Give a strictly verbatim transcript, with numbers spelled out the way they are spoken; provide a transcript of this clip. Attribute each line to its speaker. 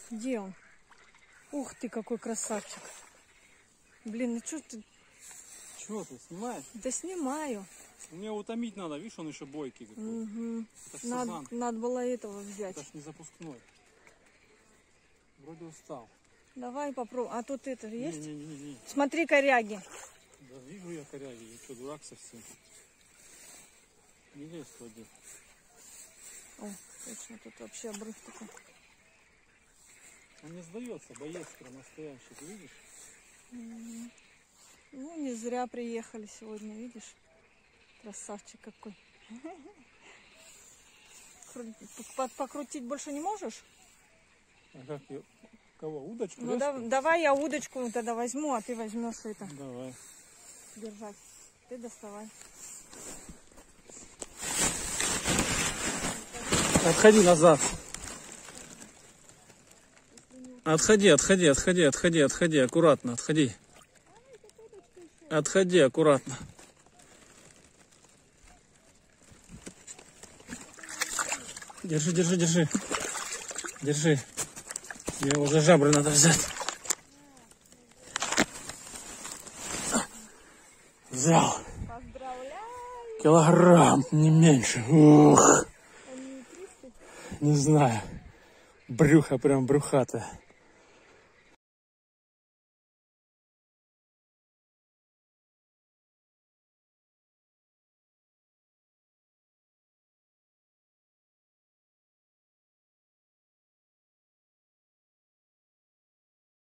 Speaker 1: Где он? Ух ты, какой красавчик. Блин, ну что ты...
Speaker 2: Чего ты снимаешь?
Speaker 1: Да снимаю.
Speaker 2: Мне утомить надо, видишь, он еще бойкий какой.
Speaker 1: Угу.
Speaker 2: Это ж
Speaker 1: Надо,
Speaker 2: сазан.
Speaker 1: надо было этого взять.
Speaker 2: Это ж не запускной. Вроде устал.
Speaker 1: Давай попробуем. А тут это есть?
Speaker 2: Не, не, не, не.
Speaker 1: Смотри, коряги.
Speaker 2: Да вижу я коряги, я что, дурак совсем? Не лезь в воде.
Speaker 1: О, точно, тут вообще обрыв такой.
Speaker 2: Он не сдается, боец прям настоящий, ты видишь?
Speaker 1: Угу. Ну, не зря приехали сегодня, видишь? Красавчик какой. Покрутить больше не можешь?
Speaker 2: А как ее? Кого? Удочку?
Speaker 1: Ну да, давай я удочку тогда возьму, а ты возьмешь это.
Speaker 2: Давай.
Speaker 1: Держать. Ты доставай.
Speaker 2: Отходи назад. Отходи, отходи, отходи, отходи, отходи, аккуратно, отходи. Отходи, аккуратно. Держи, держи, держи. Держи. Мне его за жабры надо взять. Взял.
Speaker 1: Поздравляю.
Speaker 2: Килограмм, не меньше. Ух. Не знаю. Брюхо прям брюхатое.